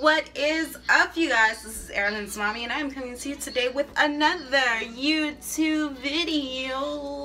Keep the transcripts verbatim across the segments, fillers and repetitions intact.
What is up, you guys? This is Erilyn's mommy, and I'm coming to you today with another YouTube video.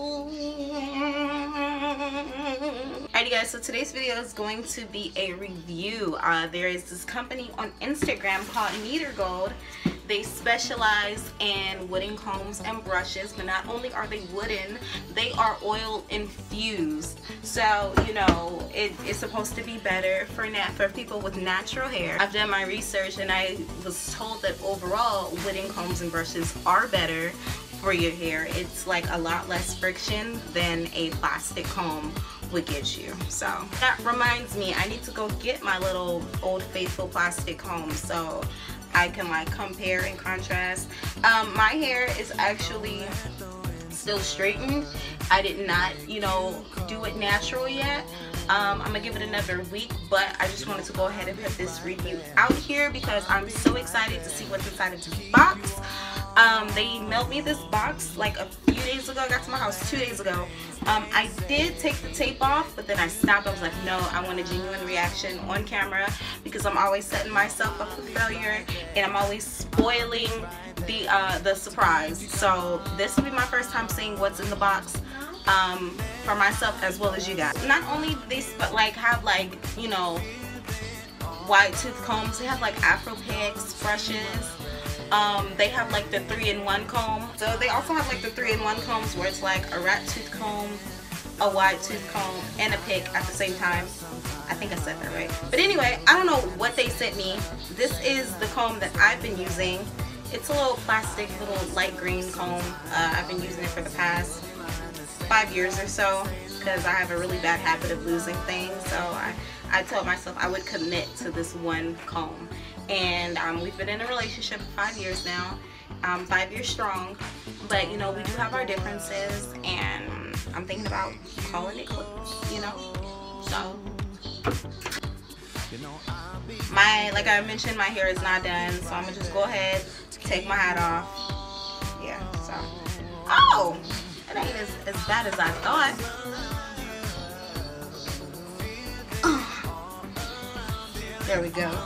Alrighty, guys, so today's video is going to be a review. Uh, there is this company on Instagram called Neater Gold. They specialize in wooden combs and brushes, but not only are they wooden, they are oil infused. So, you know, it, it's supposed to be better for nat for people with natural hair. I've done my research and I was told that overall wooden combs and brushes are better for your hair. It's like a lot less friction than a plastic comb would get you. So that reminds me, I need to go get my little Old Faithful plastic comb so I can like compare and contrast. Um, my hair is actually still straightened. I did not, you know, do it natural yet. Um, I'm gonna give it another week, but I just wanted to go ahead and put this review out here because I'm so excited to see what's inside of this box. Um, they mailed me this box like a few days ago. I got to my house two days ago. Um, I did take the tape off, but then I stopped. I was like, no, I want a genuine reaction on camera because I'm always setting myself up for failure and I'm always spoiling the uh, the surprise. So this will be my first time seeing what's in the box um, for myself as well as you guys. Not only do they but like have like, you know, wide tooth combs, they have like Afro picks, brushes. Um, they have like the three in one comb. So they also have like the three in one combs where it's like a rat tooth comb, a wide tooth comb, and a pick at the same time. I think I said that right. But anyway, I don't know what they sent me. This is the comb that I've been using. It's a little plastic, little light green comb. Uh, I've been using it for the past five years or so because I have a really bad habit of losing things. So I, I told myself I would commit to this one comb. And um, we've been in a relationship for five years now, um, five years strong, but you know, we do have our differences and I'm thinking about calling it quits, you know, so my, like I mentioned, my hair is not done, so I'm gonna just go ahead, take my hat off, yeah, so, oh, it ain't as, as bad as I thought. There we go.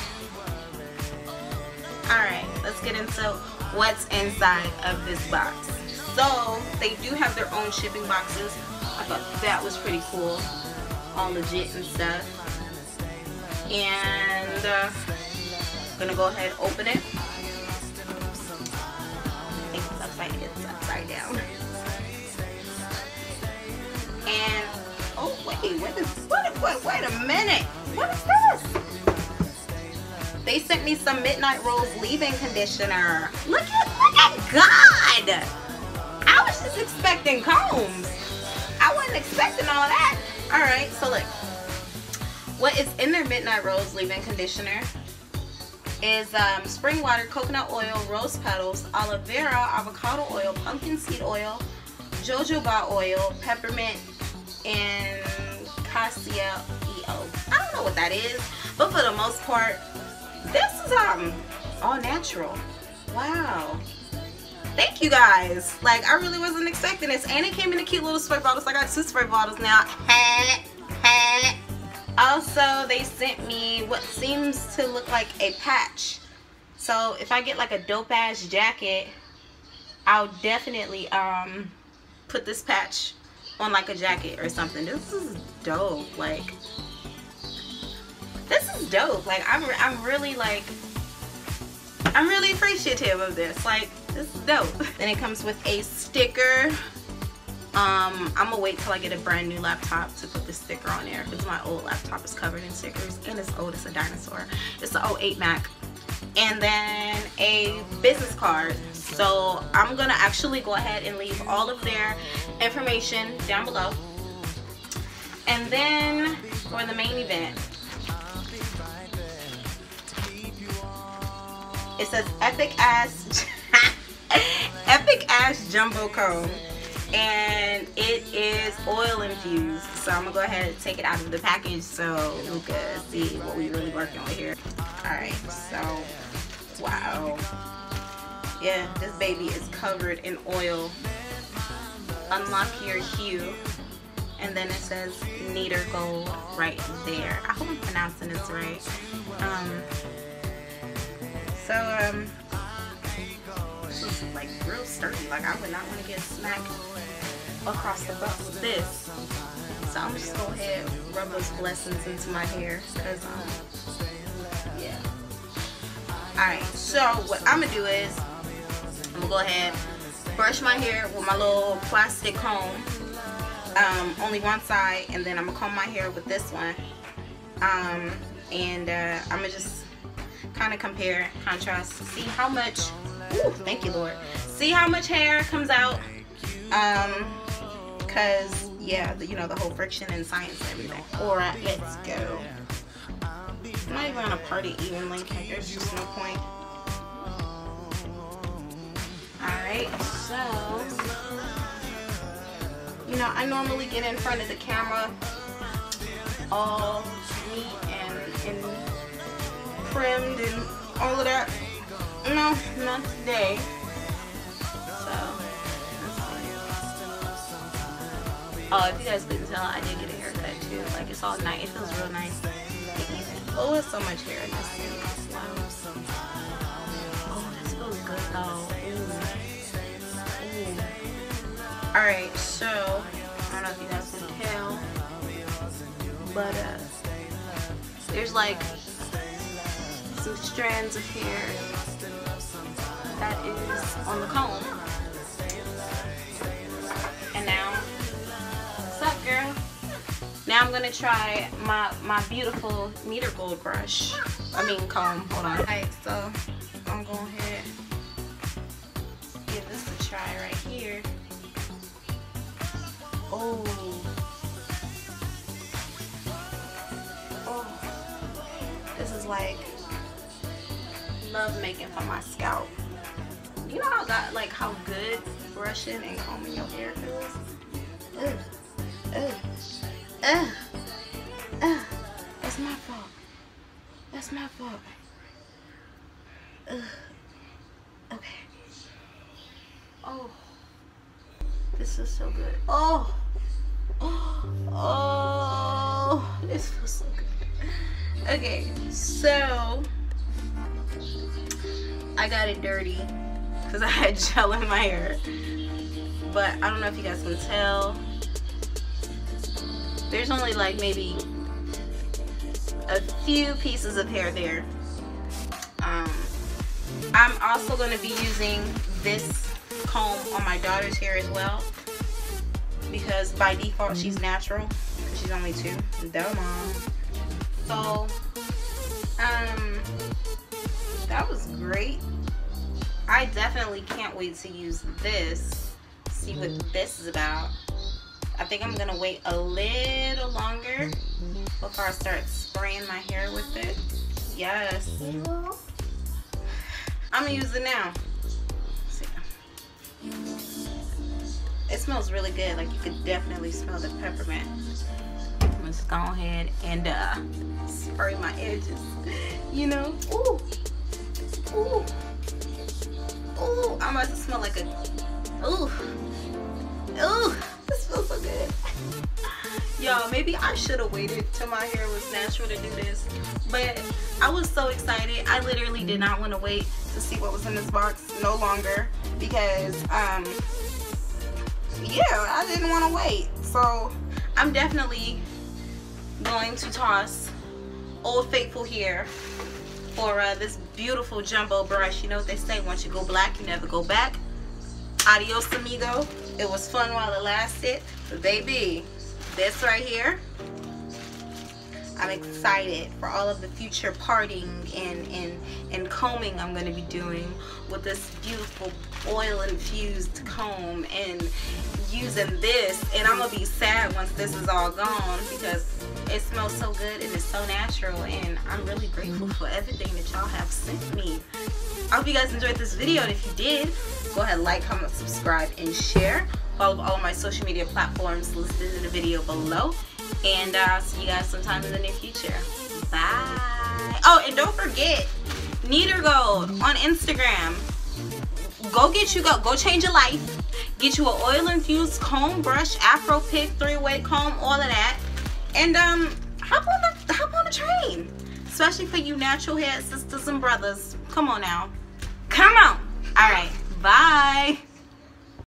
Alright, let's get into what's inside of this box. So, they do have their own shipping boxes. I thought that was pretty cool. All legit and stuff. And, uh, I'm gonna go ahead and open it. I think it's upside, it's upside down. And, oh wait, what is, what, wait, wait a minute. What is this? They sent me some Midnight Rose leave-in conditioner. Look at, look at God! I was just expecting combs. I wasn't expecting all that. Alright, so look. What is in their Midnight Rose leave-in conditioner is um, spring water, coconut oil, rose petals, aloe vera, avocado oil, pumpkin seed oil, jojoba oil, peppermint, and cassia E O. I don't know what that is, but for the most part, this is um all natural. Wow. Thank you guys. Like, I really wasn't expecting this. And it came in a cute little spray bottle. So I got two spray bottles now. Also, they sent me what seems to look like a patch. So if I get like a dope ass jacket, I'll definitely um put this patch on like a jacket or something. This is dope. Like, this is dope. Like, I'm, I'm really like, I'm really appreciative of this. Like, this is dope. Then it comes with a sticker. Um, I'm gonna wait till I get a brand new laptop to put the sticker on there because my old laptop is covered in stickers and it's old. It's a dinosaur. It's the oh eight Mac. And then a business card. So I'm gonna actually go ahead and leave all of their information down below. And then for the main event, it says epic ass epic ass jumbo comb, and it is oil infused. So I'm gonna go ahead and take it out of the package so we can see what we really working with here. Alright, so wow. Yeah, this baby is covered in oil. Unlock your hue. And then it says Neater Gold right there. I hope I'm pronouncing this right. Um So um, this is like real sturdy. Like I would not want to get smacked across the butt with this. So I'm just gonna go ahead and rub those blessings into my hair, cause um, yeah. All right. So what I'm gonna do is I'm gonna go ahead, brush my hair with my little plastic comb, um, only one side, and then I'm gonna comb my hair with this one. Um, and uh, I'm gonna just kind of compare, contrast, see how much, ooh, thank you Lord, see how much hair comes out, um, cause yeah, the, you know, the whole friction and science and everything. Alright, let's go. I'm not even gonna part it evenly, like there's just no point. Alright, so, you know, I normally get in front of the camera all neat and, and trimmed and all of that. No, not today. So, oh, if you guys couldn't tell, I did get a haircut too. Like, it's all nice. It feels real nice. Oh, there's so much hair in this thing. Wow. Oh, this feels good though. Ooh. Ooh. Alright, so, I don't know if you guys can tell, but uh, there's like some strands of hair that is on the comb. And now, what's up, girl? Now I'm gonna try my my beautiful Neater Gold brush. I mean comb. Hold on. Alright, so I'm going ahead give this a try right here. Oh. This is like love making for my scalp. You know how that, like how good brushing and combing your hair feels? Ugh. Ugh. Ugh. Ugh. That's my fault. That's my fault. Ugh. Okay. Oh. This is so good. Oh. Oh. Oh. This feels so good. Okay, so I got it dirty because I had gel in my hair, but I don't know if you guys can tell. There's only like maybe a few pieces of hair there. Um, I'm also going to be using this comb on my daughter's hair as well, because by default she's natural. She's only two. Duh, mom. So, um, that was great. I definitely can't wait to use this, see what this is about. I think I'm gonna wait a little longer before I start spraying my hair with it. Yes. I'm gonna use it now. See. It smells really good. Like, you could definitely smell the peppermint. Let's go ahead and uh, spray my edges, you know. Ooh, ooh, ooh! I'm about to smell like a, ooh, ooh! This feels so good. Y'all, maybe I should have waited till my hair was natural to do this, but I was so excited. I literally did not want to wait to see what was in this box no longer, because um, yeah, I didn't want to wait. So I'm definitely going to toss Old Faithful here for uh, this beautiful jumbo brush. You know what they say, once you go black, you never go back. Adios, amigo. It was fun while it lasted, but baby, this right here, I'm excited for all of the future parting and, and, and combing I'm going to be doing with this beautiful oil infused comb, and using this. And I'm going to be sad once this is all gone, because it smells so good and it's so natural, and I'm really grateful for everything that y'all have sent me. I hope you guys enjoyed this video, and if you did, go ahead, like, comment, subscribe, and share. Follow all of my social media platforms listed in the video below. And uh, I'll see you guys sometime in the near future. Bye. Oh, and don't forget, Neater Gold on Instagram. Go get you, go, go change your life. Get you an oil infused comb, brush, afro pick, three-way comb, all of that. And um, hop on the hop on the train. Especially for you natural hair sisters and brothers. Come on now. Come on. All right. Bye.